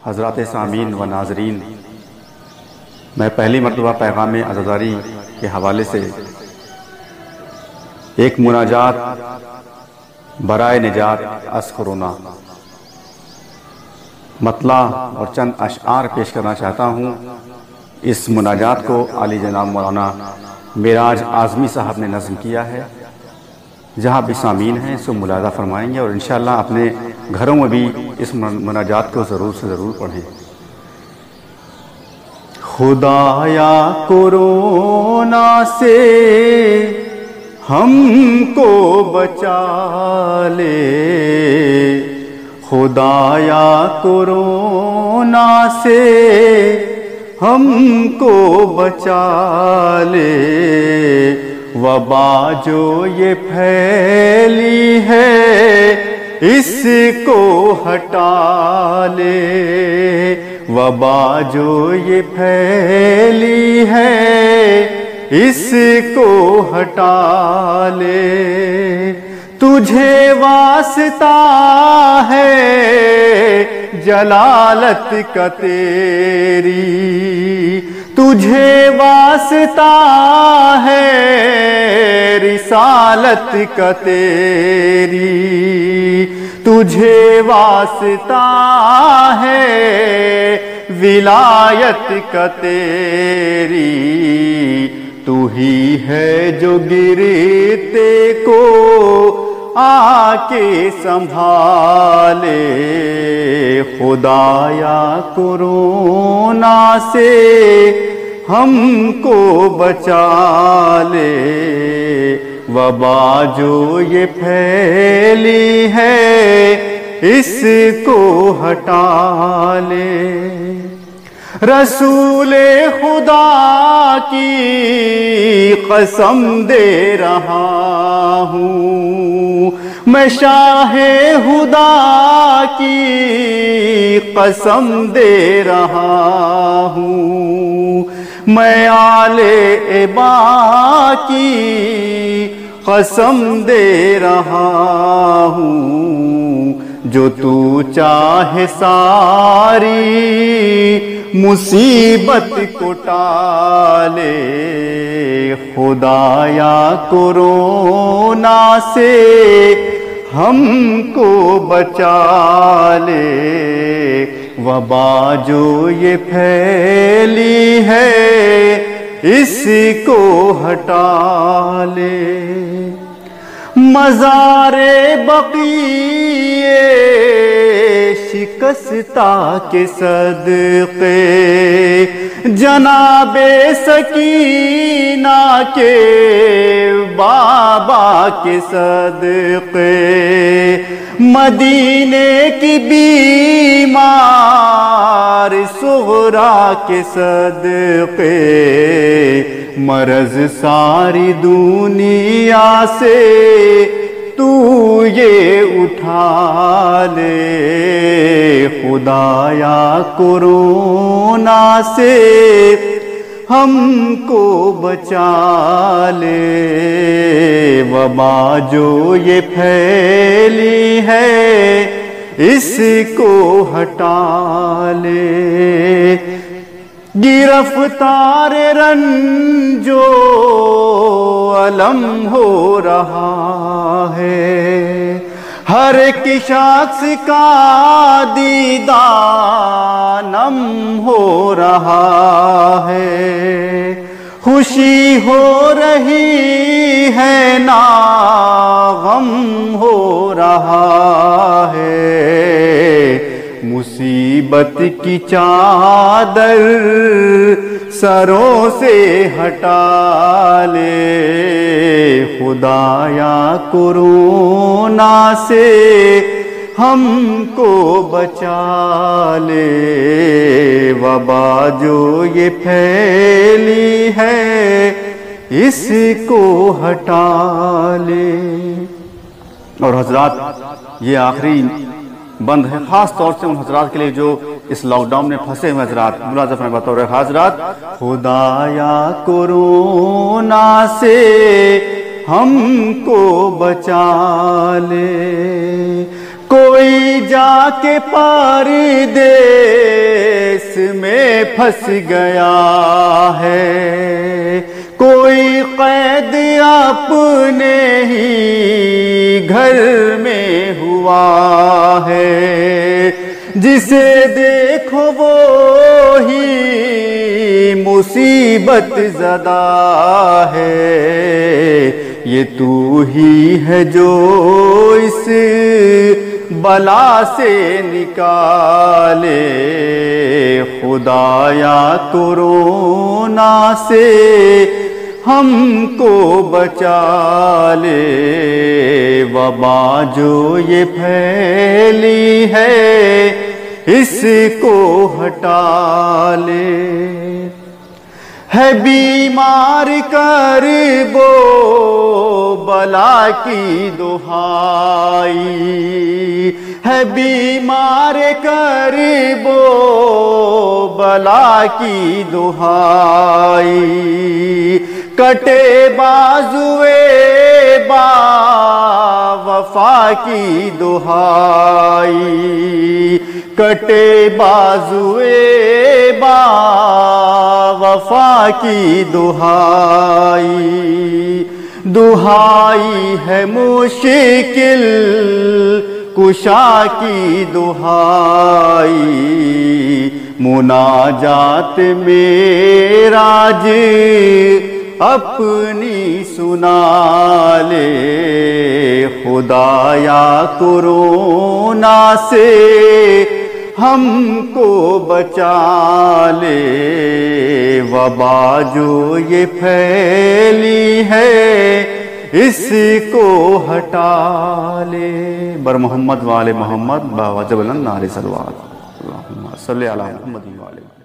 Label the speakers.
Speaker 1: حضرات سامعین و ناظرین، میں پہلی مرتبہ پیغام عزاداری کے حوالے سے ایک مناجات برائے نجات از کرونا مطلع اور چند اشعار پیش کرنا چاہتا ہوں۔ اس مناجات کو عالی جناب مولانا معراج اعظمی صاحب نے نظم کیا ہے۔ جہاں بھی سامعین ہیں سو ملاحظہ فرمائیں گے اور انشاءاللہ اپنے گھروں میں بھی اس مناجات کو ضرور سے ضرور پڑھیں۔ خدایا کورونا سے ہم کو بچا لے، خدایا کورونا سے ہم کو بچا لے، وبا جو یہ پھیلی ہے اس کو ہٹا لے، وبا جو یہ پھیلی ہے اس کو ہٹا لے، تجھے واسطہ ہے جلالت کا تیری، تجھے واسطہ ہے رسالت کا تیری، تجھے واسطہ ہے ولایت کا تیری، تو ہی ہے جو گرتے کو آ کے سنبھالے، خدایا کورونا سے ہم کو بچا لے، وبا جو یہ پھیلی ہے اس کو ہٹا لے، رسول خدا کی قسم دے رہا ہوں، میں شاہ خدا کی قسم دے رہا ہوں، میں آل ابا کی قسم دے رہا ہوں، جو تو چاہے ساری مصیبت کو ٹالے، خدایا کورونا سے ہم کو بچا لے، وبا جو یہ پھیلی ہے اس کو ہٹا لے، مزار بقیع شکستہ کے صدقے، جناب سکینہ کے بابا کے صدقے، مدینے کی بیمار صغرا کے صدقے، مرض ساری دنیا سے تو یہ اٹھا لے، خدایا کورونا سے ہم کو بچا لے، وبا جو یہ پھیلی ہے اس کو ہٹا لے، گرفتار رنج و الم ہو رہا ہے، ہر ایک شخص کا دیدہ نم ہو رہا ہے، خوشی ہو رہی ہے نا غم ہو رہا ہے، مصیبت کی چادر سروں سے ہٹا لے، خدایا کورونا سے ہم کو بچا لے، وبا جو یہ پھیلی ہے اس کو ہٹا لے۔ اور حضرات یہ آخری بند ہے خاص طور سے ان حضرات کے لیے جو اس لاک ڈاؤن میں پھنسے ہوئے حضرات، ملازم میں بطور حضرات، خدایا کورونا سے ہم کو بچا لے، کوئی جا کے پردیس میں پھنس گیا ہے، کوئی قید اپنے ہی گھر میں ہوا ہے، جسے دیکھو وہی مصیبت زدہ ہے، یہ تو ہی ہے جو اس بلا سے نکالے، خدایا کورونا سے ہم کو بچا لے، وبا جو یہ پھیلی ہے اس کو ہٹا لے، ہے بیمار کرب و بلا کی دہائی، ہے بیمار کرب و بلا کی دہائی، کٹے بازوئے با وفا کی دہائی، کٹے بازوئے با وفا کی دہائی، دہائی ہے مشکل کشا کی دہائی، مناجات معراج اپنی سنا لے، خدایا کورونا سے ہم کو بچا لے، وبا جو یہ پھیلی ہے اس کو ہٹا لے، بر محمد وآل محمد باوجہ بلند نعرہ صلوات، اللہم صلی علی محمد وآلہ